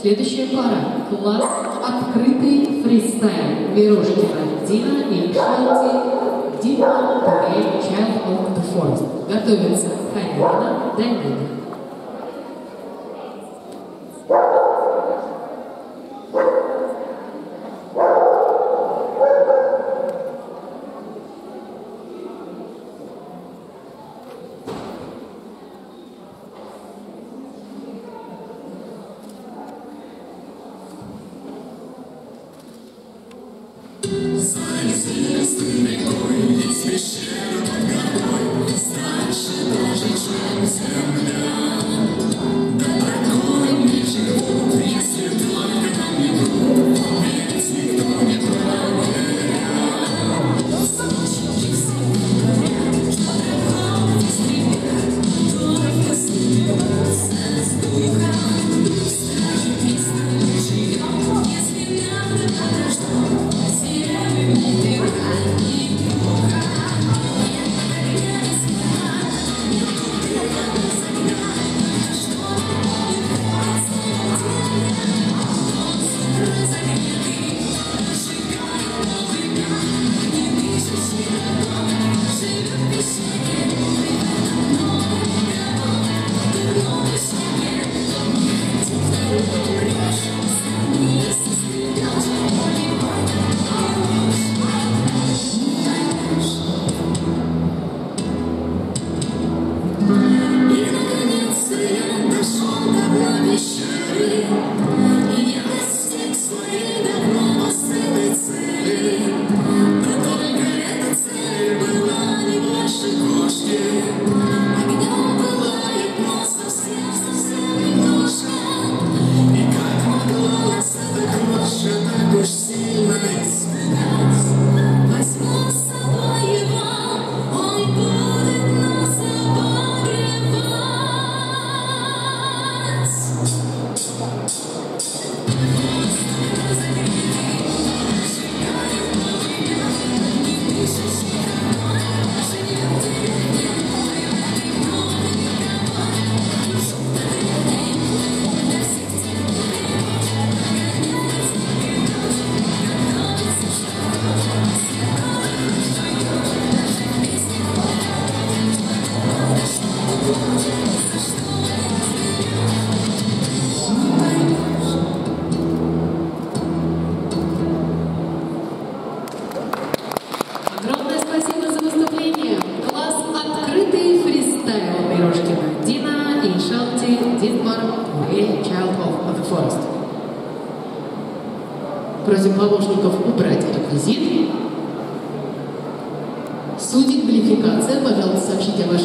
Следующая пара. Класс открытый фристайл. Мирошкина Дина и Шелти Дина Пурей Child of the Forest. Готовятся Ханина Данина. За известной рекой, из пещеры под горой, старше даже, чем земля. Да такое не живут, если только нам не врут, ведь никто не проверял. Случаи все говорят, что такого не стремят, только смеются с духа. Скажет, не живем, если надо подождем. Огромное спасибо за выступление. Класс открытый фристайл. Мирошкина Дина и Шелти Динмар Пурей Child of the Forest. Просим помощников убрать реквизит. Судьи квалификация, пожалуйста, сообщите о вашей